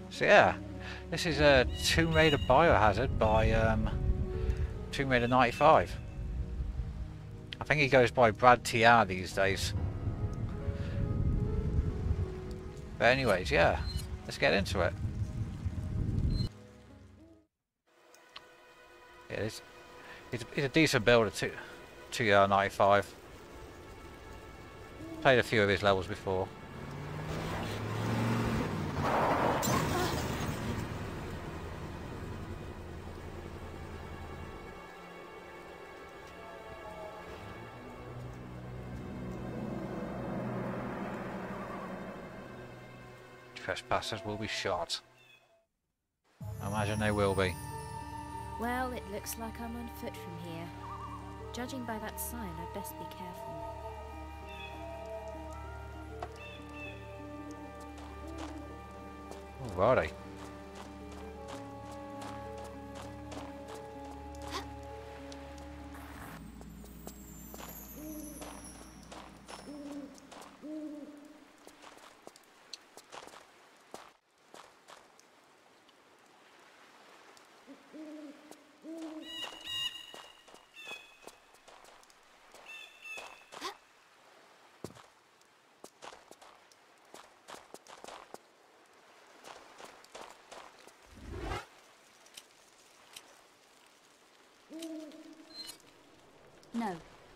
So yeah, this is a Tomb Raider Biohazard by Tomb Raider 95. I think he goes by Brad TR these days. But anyways, yeah, let's get into it. Yeah, it's a decent build of TR 95. Played a few of his levels before. Trespassers will be shot. I imagine they will be. Well, it looks like I'm on foot from here. Judging by that sign, I'd best be careful. Alrighty. No.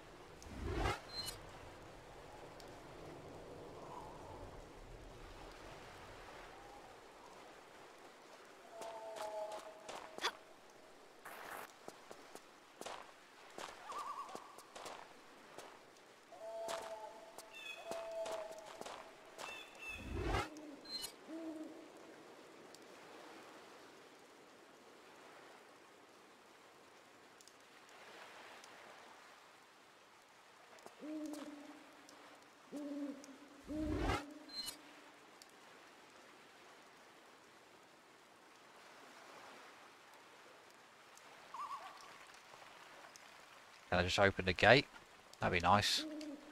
Can I just open the gate? That'd be nice.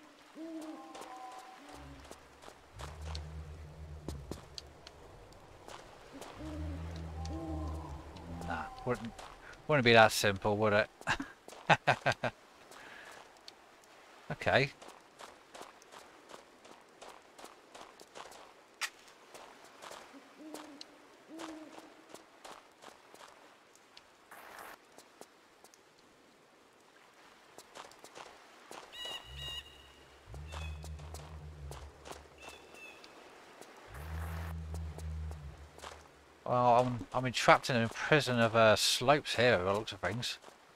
Nah, wouldn't be that simple, would it? Okay. Well, I'm entrapped in a prison of slopes here, by the looks of things.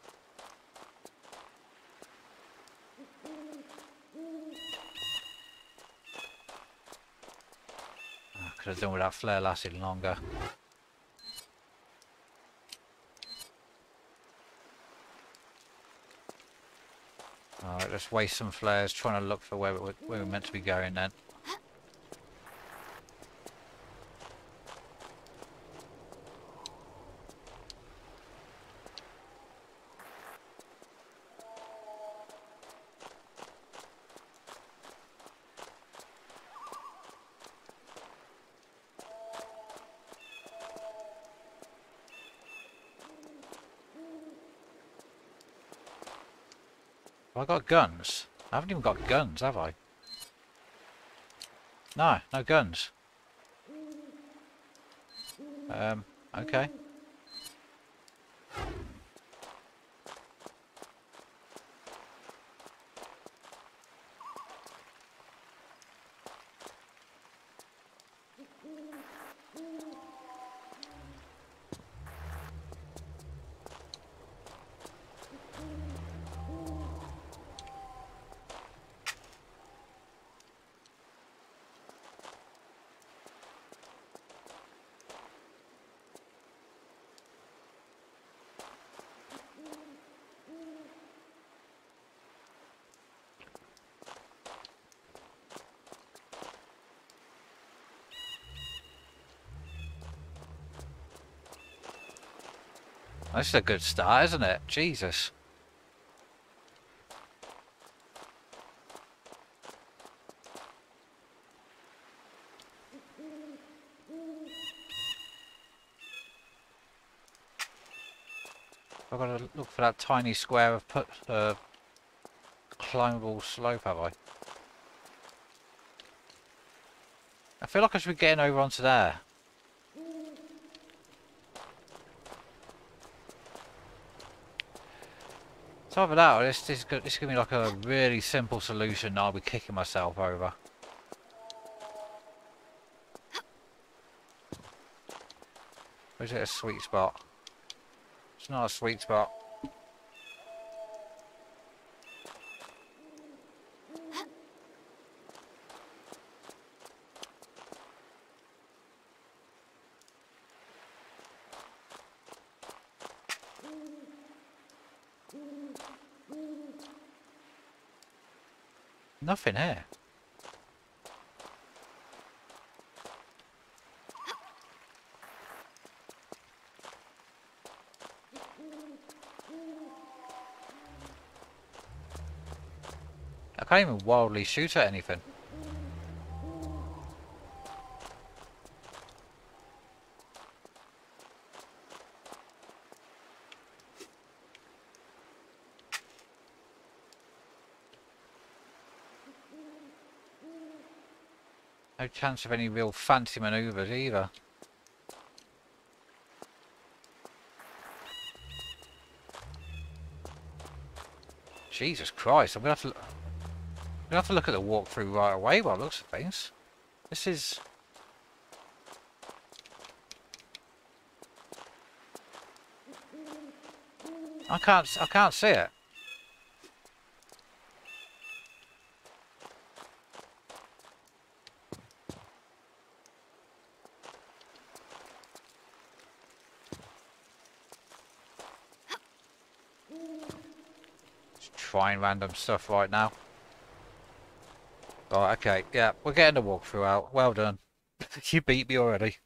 Could have done with that flare lasting longer. Alright, let's waste some flares trying to look for where we're meant to be going then. Have I got guns? I haven't even got guns, have I? No, no guns. Okay. This is a good start, isn't it? Jesus. I've got to look for that tiny square of climbable slope, have I? I feel like I should be getting over onto there. It's either that or this is going to be like a really simple solution. I'll be kicking myself over. Or is it a sweet spot? It's not a sweet spot. Nothing here. I can't even wildly shoot at anything. No chance of any real fancy manoeuvres either. Jesus Christ, I'm gonna have to look at the walkthrough right away by the looks of things. This is... I can't see it. Just trying random stuff right now. Right, okay, yeah, we're getting the walkthrough out. Well done. You beat me already.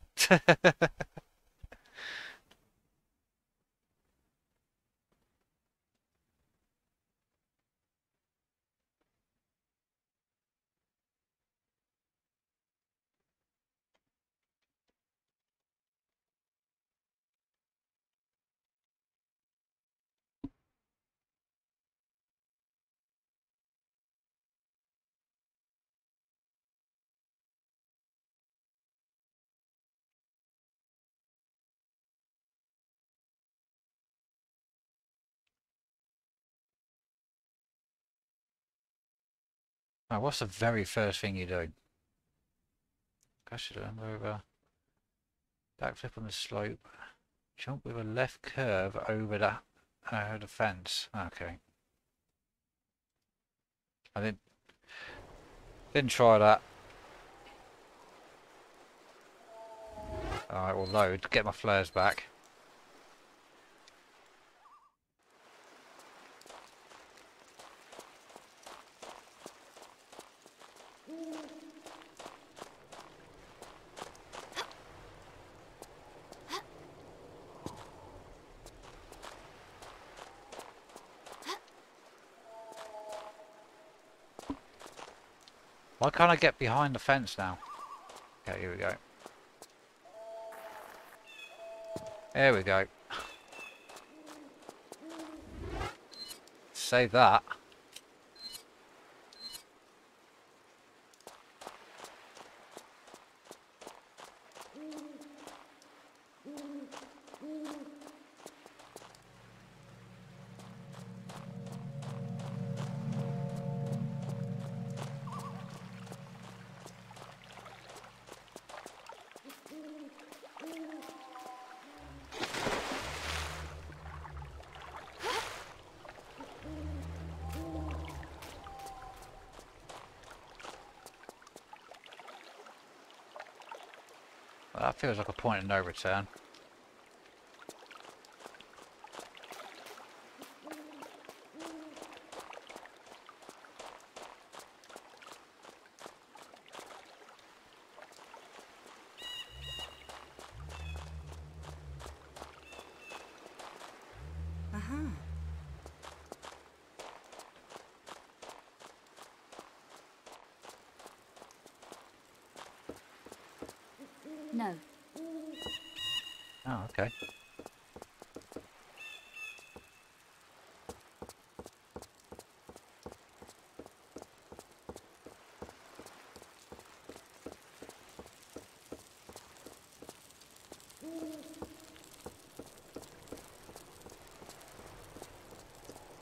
Right, what's the very first thing you do? Crash it over. Backflip on the slope. Jump with a left curve over the fence. Okay. I didn't try that. Alright, we'll load, get my flares back. Why can't I get behind the fence now? Okay, here we go. There we go. Save that. Well, that feels like a point of no return. No. Oh, okay.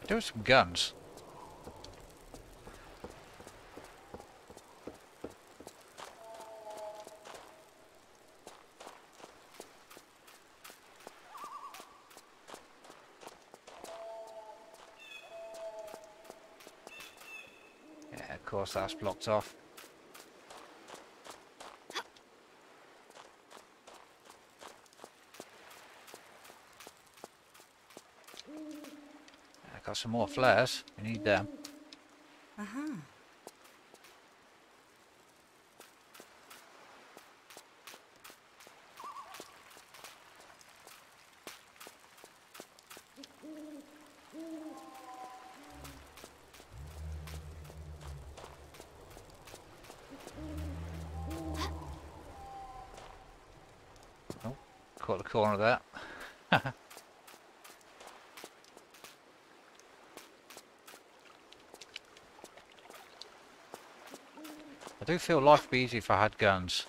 There were some guns. Yeah, of course that's blocked off. I got some more flares. We need them. Uh-huh. Oh, caught the corner of that. I do feel life would be easy if I had guns.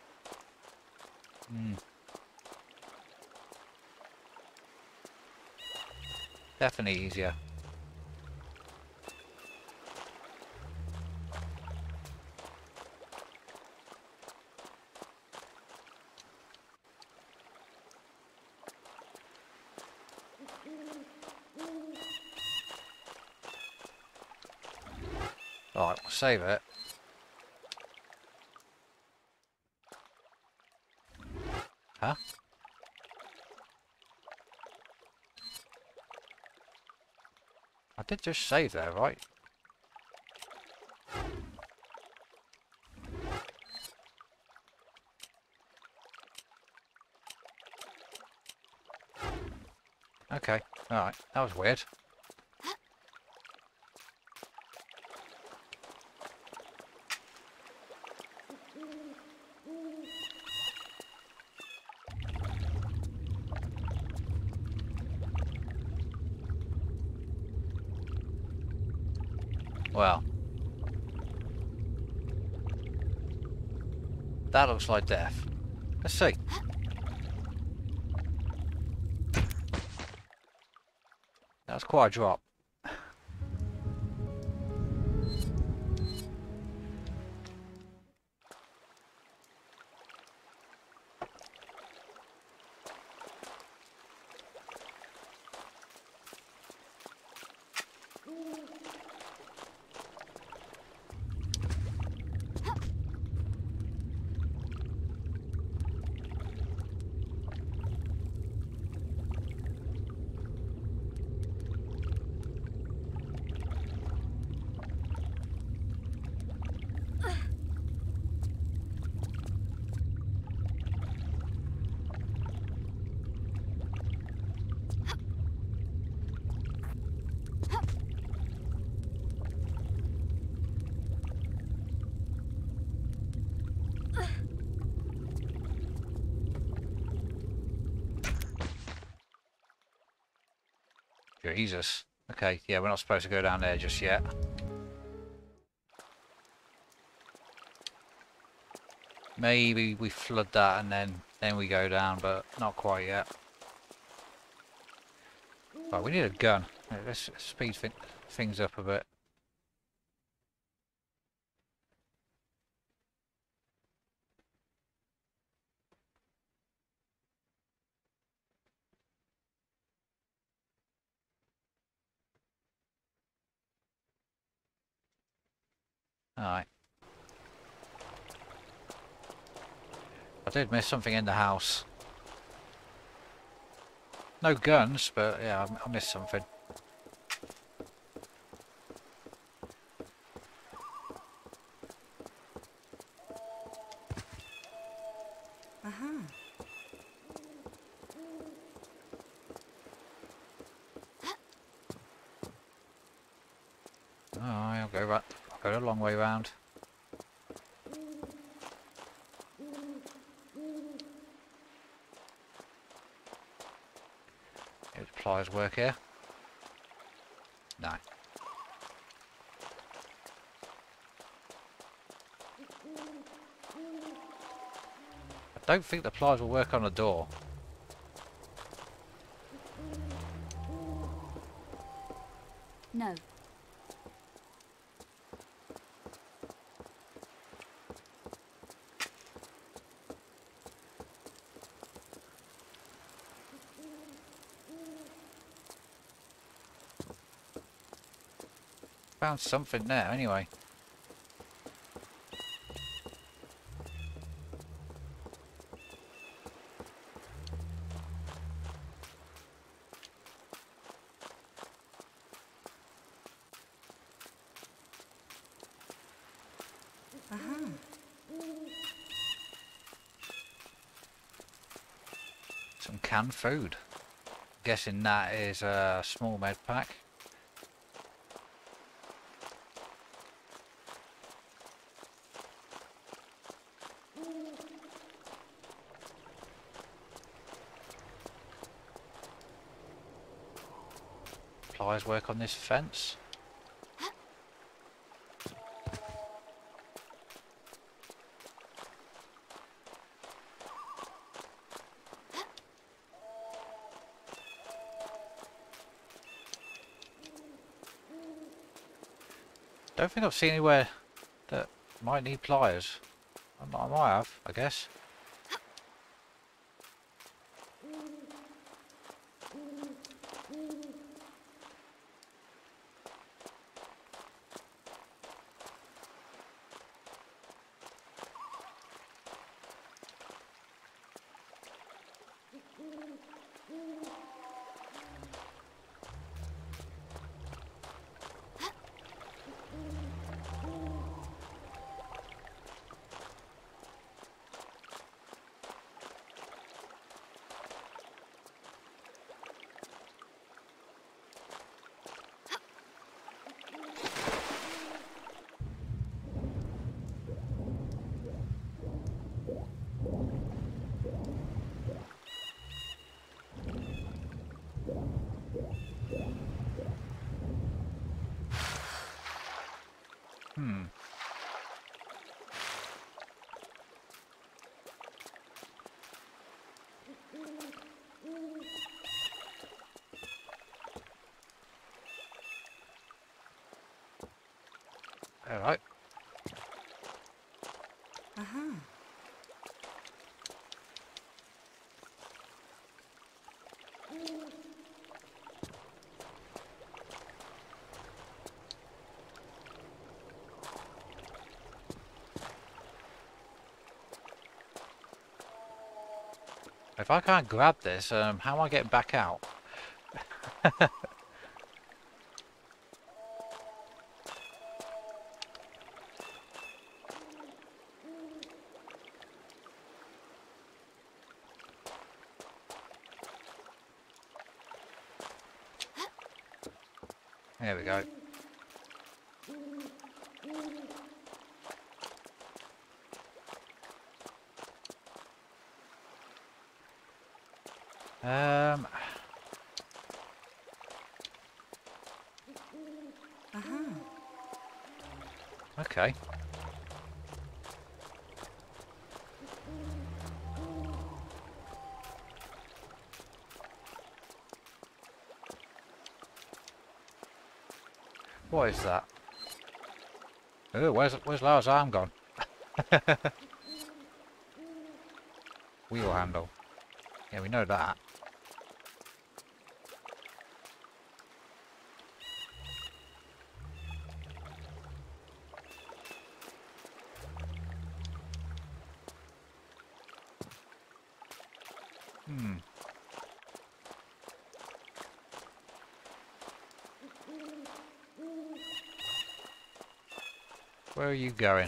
Definitely easier. Alright, we'll save it. Huh? I did just save there, right? Okay, alright, that was weird. Well, that looks like death. Let's see. That's quite a drop. Jesus. Okay, yeah, we're not supposed to go down there just yet. Maybe we flood that and then we go down, but not quite yet. Right, we need a gun. Let's speed things up a bit. Alright. I did miss something in the house. No guns, but yeah, I missed something. Uh-huh. Oh, I'll go back. I'll go a long way round. If the pliers work here. No. I don't think the pliers will work on the door. found something there anyway. Aha. Some canned food. Guessing that is a small med pack. Pliers work on this fence. Don't think I've seen anywhere that might need pliers. I might have, I guess. Hmm. All right. Aha. If I can't grab this, how am I getting back out? There we go. Aha. Okay. What is that? Oh, where's Lara's arm gone? Wheel handle. Yeah, we know that. Hmm. Where are you going?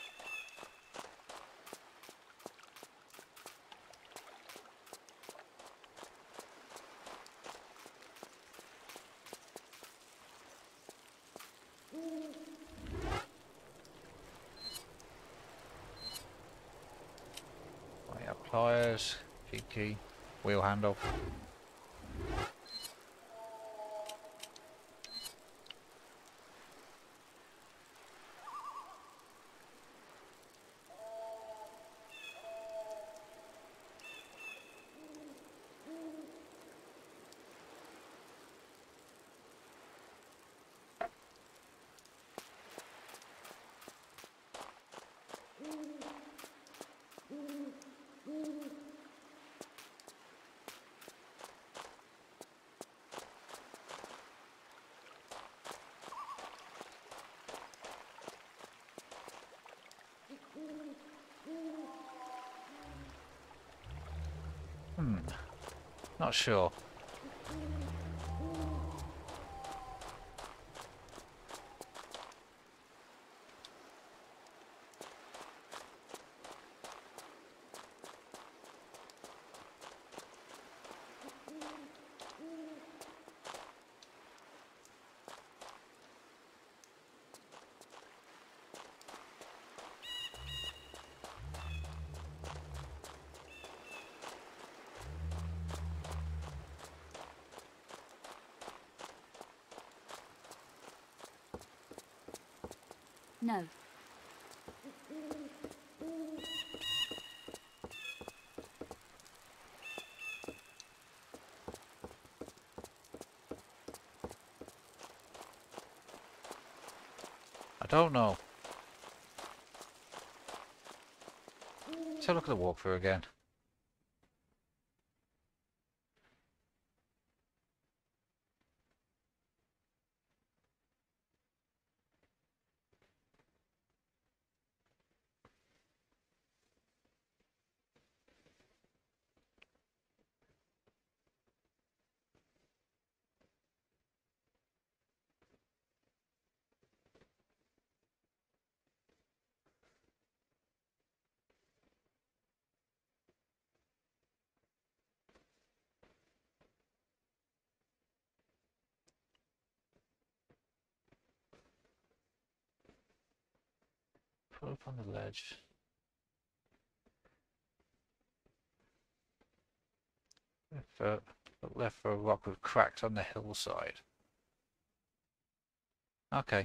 Oh, yeah, pliers, key, wheel handle. Not sure. No. I don't know. Let's have a look at the walkthrough again. Put up on the ledge. Left for a rock with cracks on the hillside. Okay.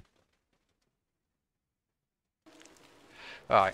Right.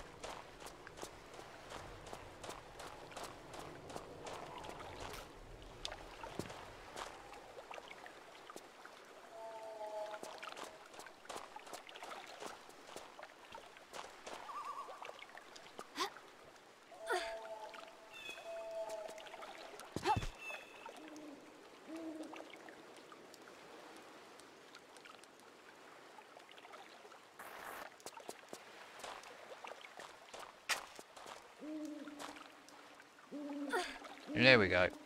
There we go.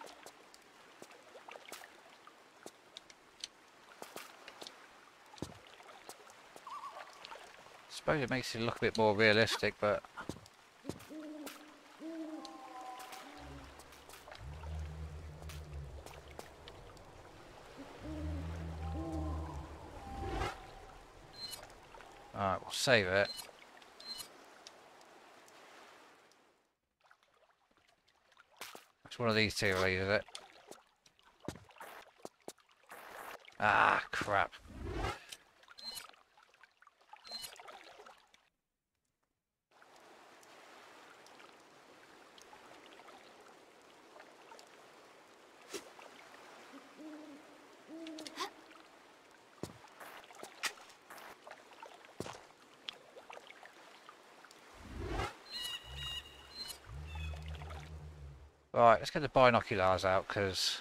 Suppose it makes it look a bit more realistic, but alright, we'll save it. It's one of these two, right, is it? Ah, crap. Right, let's get the binoculars out, because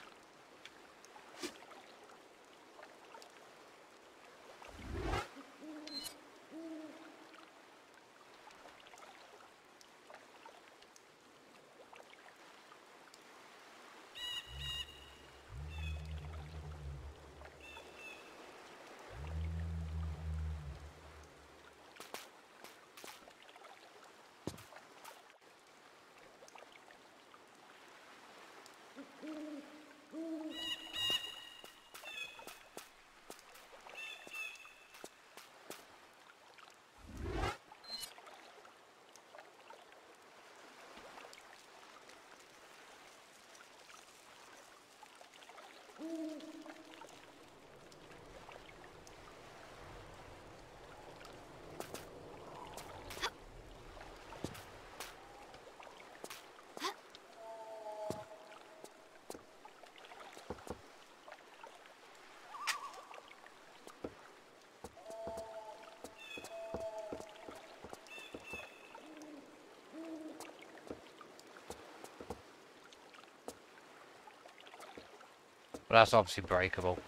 well, that's obviously breakable.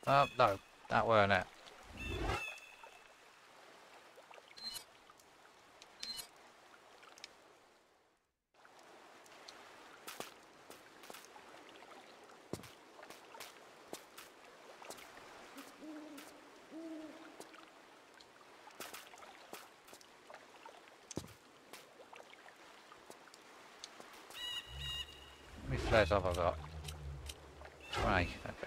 Oh, no, that weren't it. How many flares have I got? 20, okay.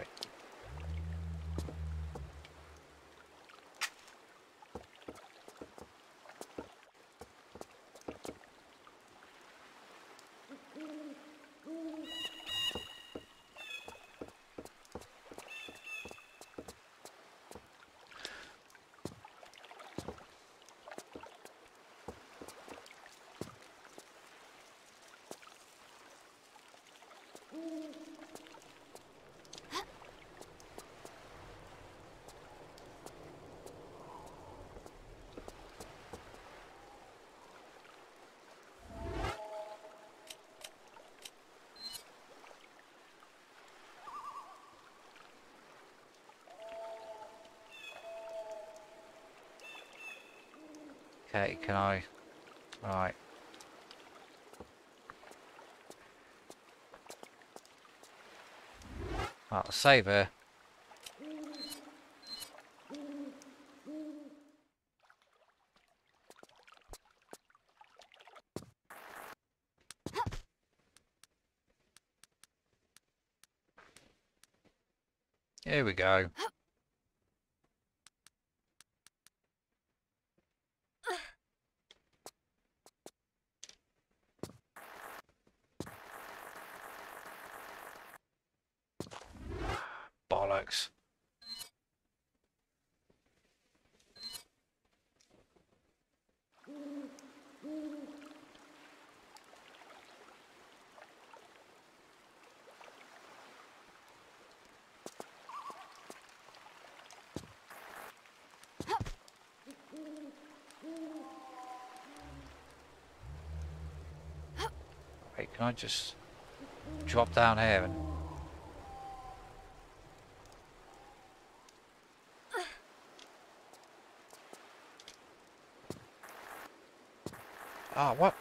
Okay, can I? Right. Right, I'll save here. Here we go. Bollocks. Wait, can I just drop down here and... Ah, what?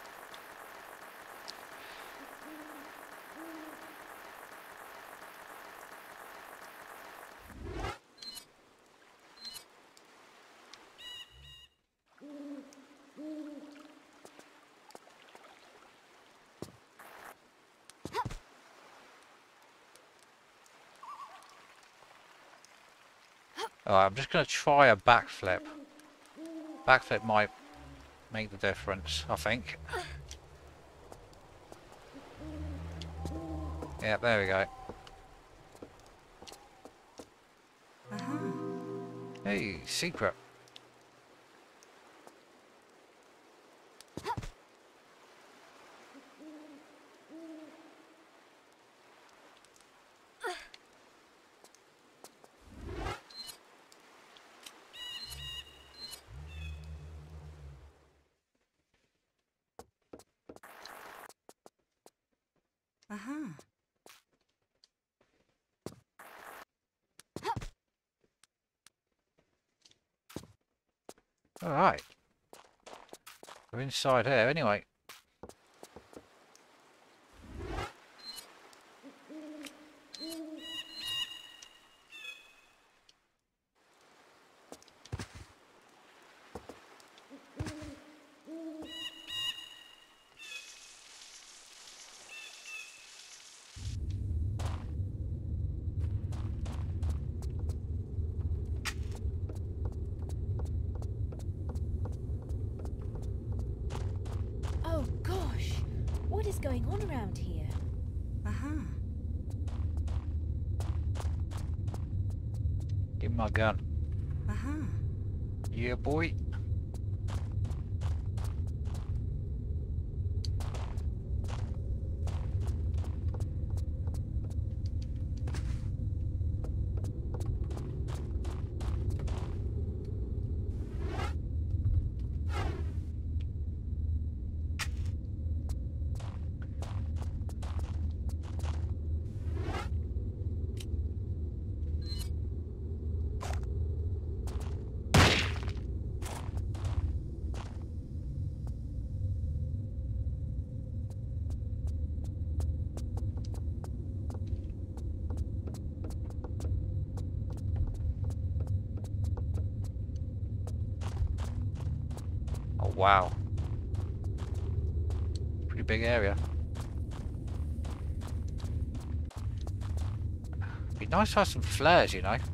Alright, I'm just going to try a backflip. Backflip might make the difference, I think. Yeah, there we go. Aha. Hey, secret. Aha. Alright. We're inside here anyway. Oh gosh! What is going on around here? Aha. Give me my gun. Aha. Yeah, boy. Oh wow. Pretty big area. Be nice to have some flares, you know.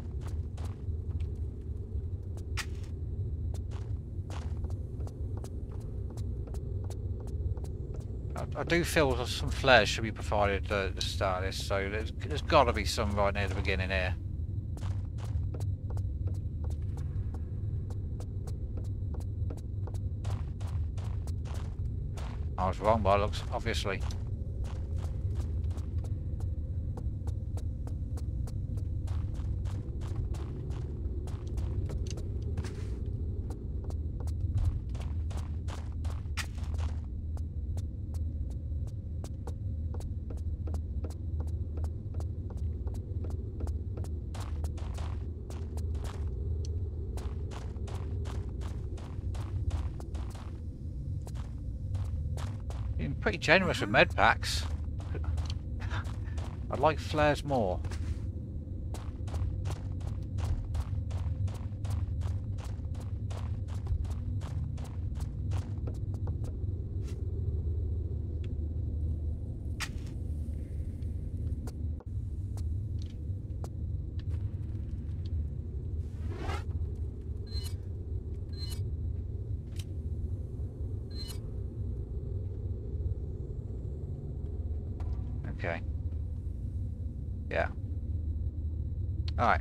I do feel that some flares should be provided at the start of this, so there's got to be some right near the beginning here. I was wrong by looks, obviously. Being pretty generous with med packs. I'd like flares more. Okay. Yeah. Alright.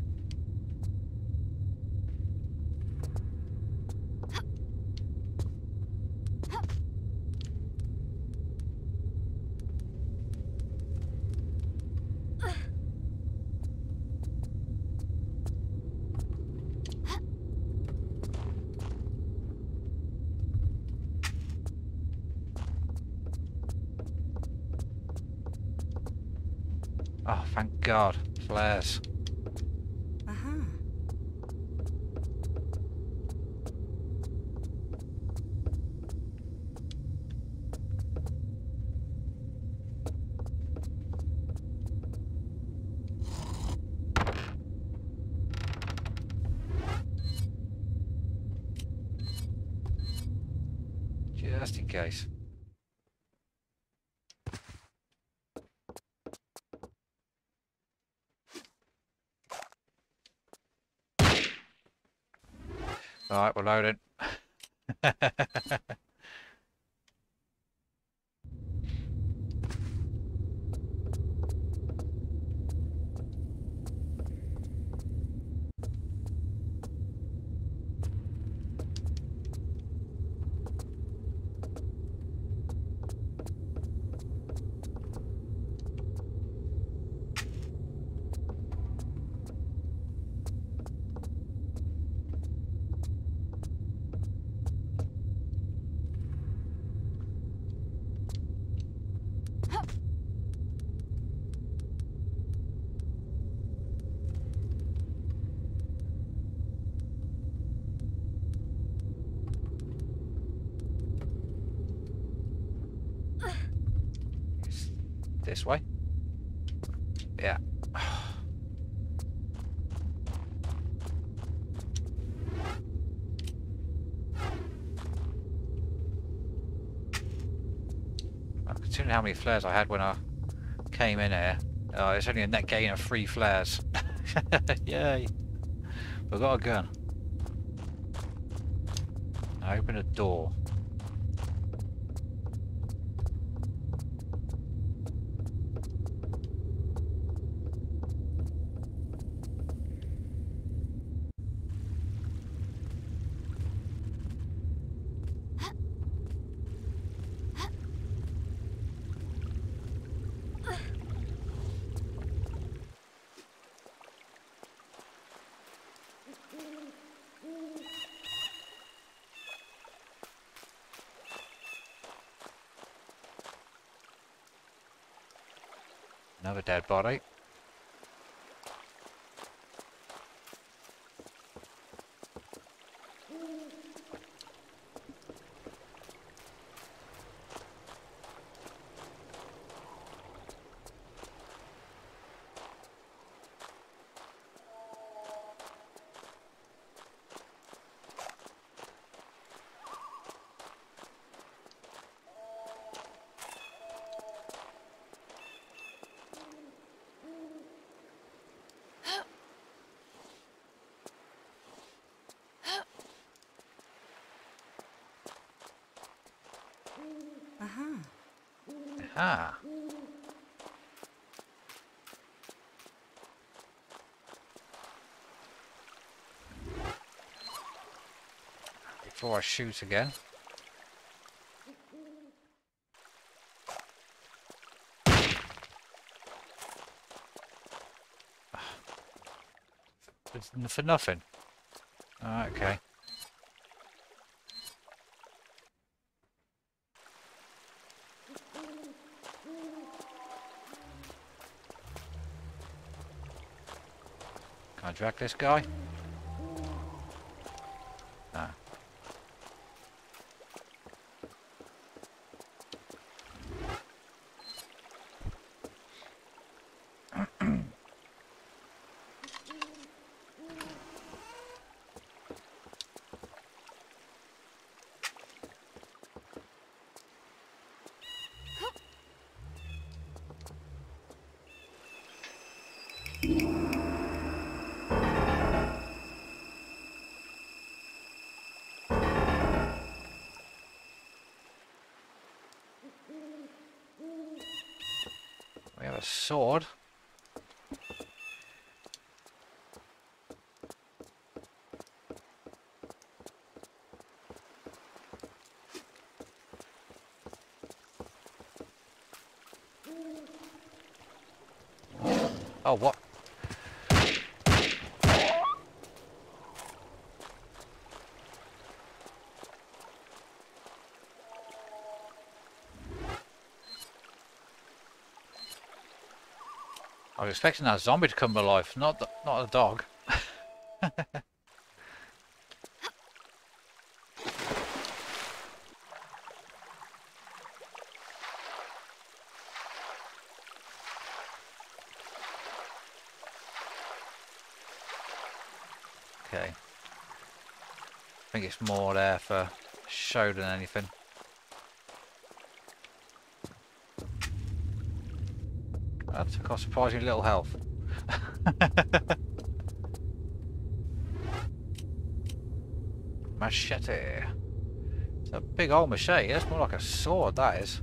Oh, thank God. Flares. Aha. Just in case. Alright, we're loading. This way? Yeah. Considering how many flares I had when I came in here, it's only a net gain of 3 flares. Yay! But I got a gun. I open a door. Another dead body. Uh-huh. Ah. Before I shoot again. It's for nothing. Oh, okay. Can I drag this guy? No. We have a sword. Oh, what? I was expecting that zombie to come to life, not a dog. Okay. I think it's more there for show than anything. That took off surprisingly little health. Machete. It's a big old machete. It's more like a sword, that is.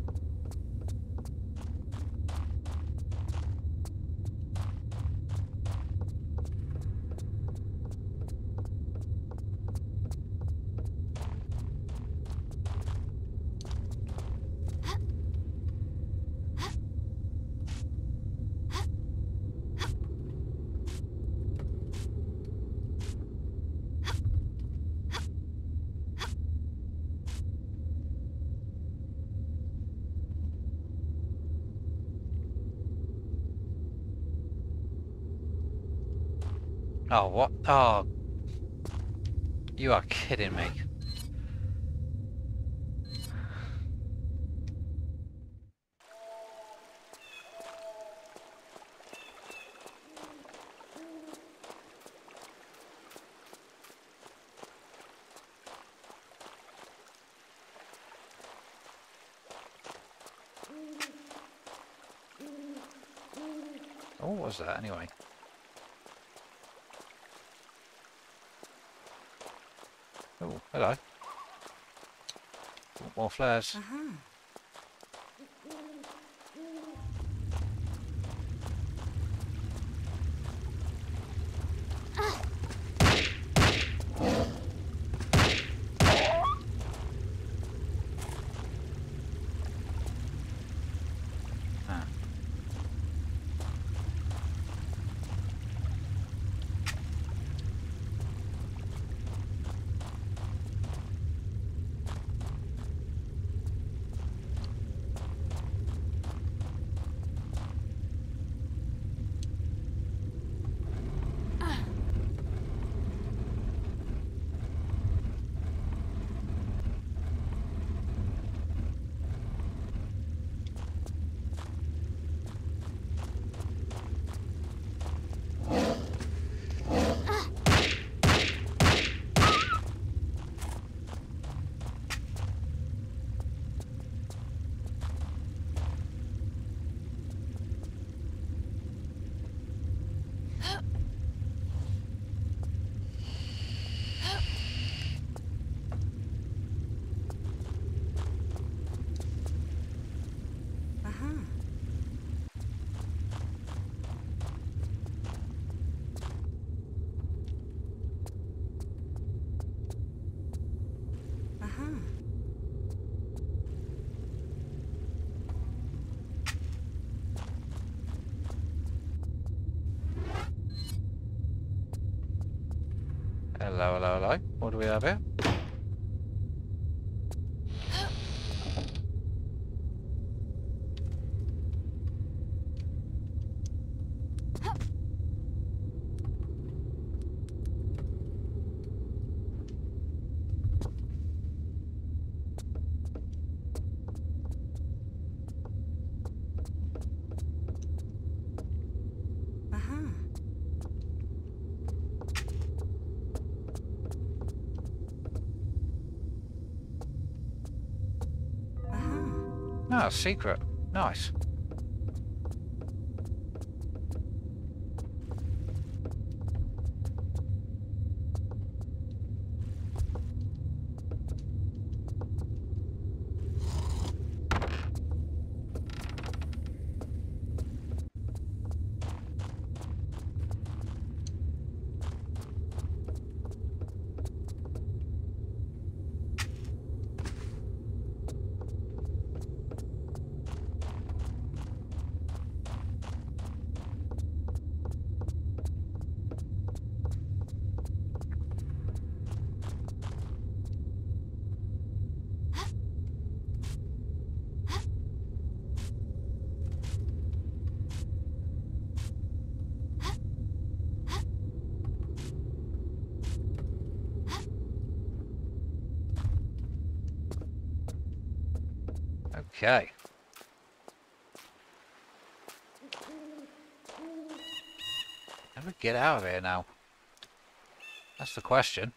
Oh, what? Oh, you are kidding me. Oh, what was that anyway? Oh, hello. More flares. Uh-huh. Ah. Hello, hello, hello. What do we have here? Aha. Aha. Ah, secret. Nice. Okay. How do we get out of here now? That's the question.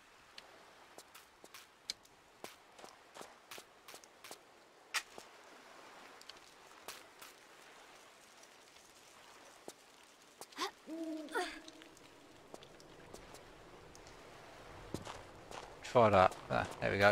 Try that. There we go.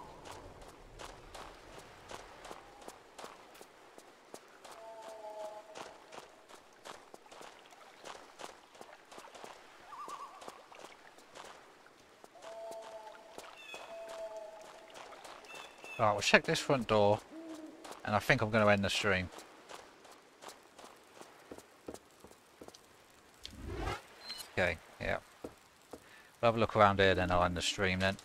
Alright, we'll check this front door, and I think I'm going to end the stream. Okay, yeah. We'll have a look around here, then I'll end the stream then.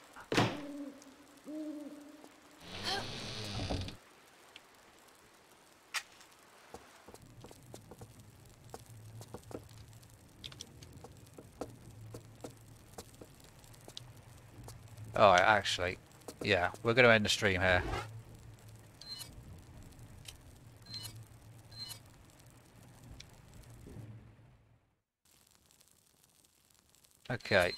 Alright, actually, yeah, we're going to end the stream here. Okay.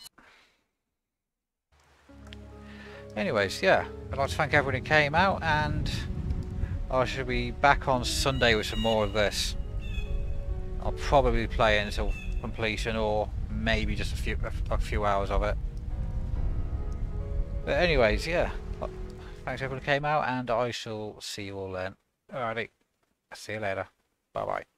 Anyways, yeah, I'd like to thank everyone who came out, and I should be back on Sunday with some more of this. I'll probably play it until completion, or maybe just a few hours of it. But anyways, yeah, thanks everyone who came out, and I shall see you all then. Alrighty, see you later. Bye bye.